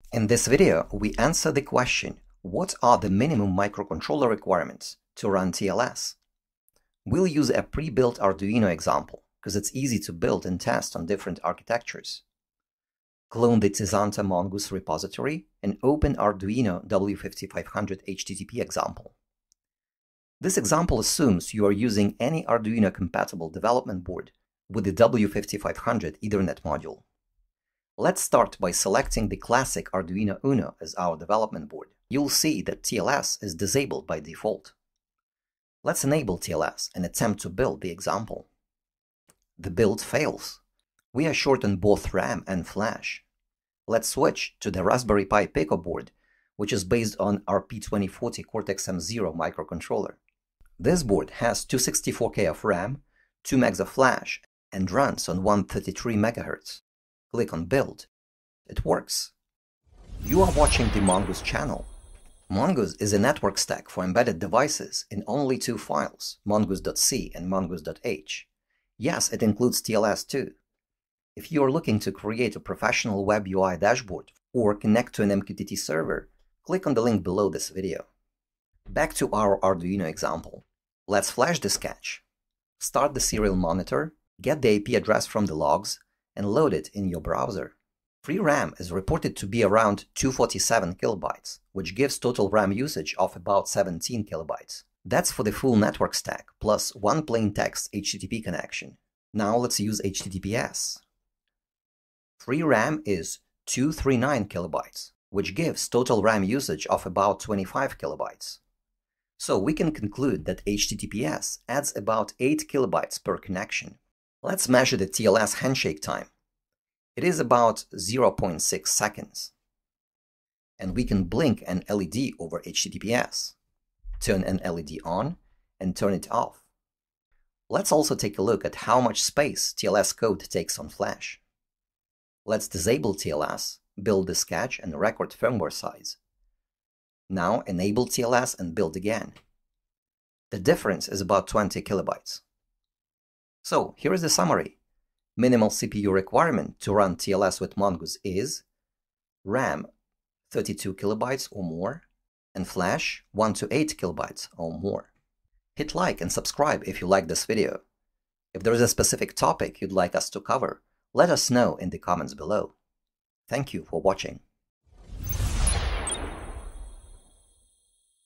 In this video, we answer the question, what are the minimum microcontroller requirements to run TLS? We'll use a pre-built Arduino example, because it's easy to build and test on different architectures. Clone the Tizanta Mongoose repository and open Arduino W5500 HTTP example. This example assumes you are using any Arduino-compatible development board with the W5500 Ethernet module. Let's start by selecting the classic Arduino Uno as our development board. You'll see that TLS is disabled by default. Let's enable TLS and attempt to build the example. The build fails. We are short on both RAM and flash. Let's switch to the Raspberry Pi Pico board, which is based on our P2040 Cortex-M0 microcontroller. This board has 264K of RAM, 2 megs of flash, and runs on 133 MHz. Click on Build. It works. You are watching the Mongoose channel. Mongoose is a network stack for embedded devices in only two files, mongoose.c and mongoose.h. Yes, it includes TLS too. If you are looking to create a professional web UI dashboard or connect to an MQTT server, click on the link below this video. Back to our Arduino example. Let's flash the sketch. Start the serial monitor, get the IP address from the logs, and load it in your browser. Free RAM is reported to be around 247 kilobytes, which gives total RAM usage of about 17 kilobytes. That's for the full network stack, plus one plain text HTTP connection. Now let's use HTTPS. Free RAM is 239 kilobytes, which gives total RAM usage of about 25 kilobytes. So we can conclude that HTTPS adds about 8 kilobytes per connection. Let's measure the TLS handshake time. It is about 0.6 seconds. And we can blink an LED over HTTPS, turn an LED on, and turn it off. Let's also take a look at how much space TLS code takes on flash. Let's disable TLS, build the sketch, and record firmware size. Now enable TLS and build again. The difference is about 20 kilobytes. So here is the summary. Minimal CPU requirement to run TLS with Mongoose is RAM 32 kilobytes or more, and flash 1 to 8 kilobytes or more. Hit like and subscribe if you like this video. If there is a specific topic you'd like us to cover, let us know in the comments below. Thank you for watching.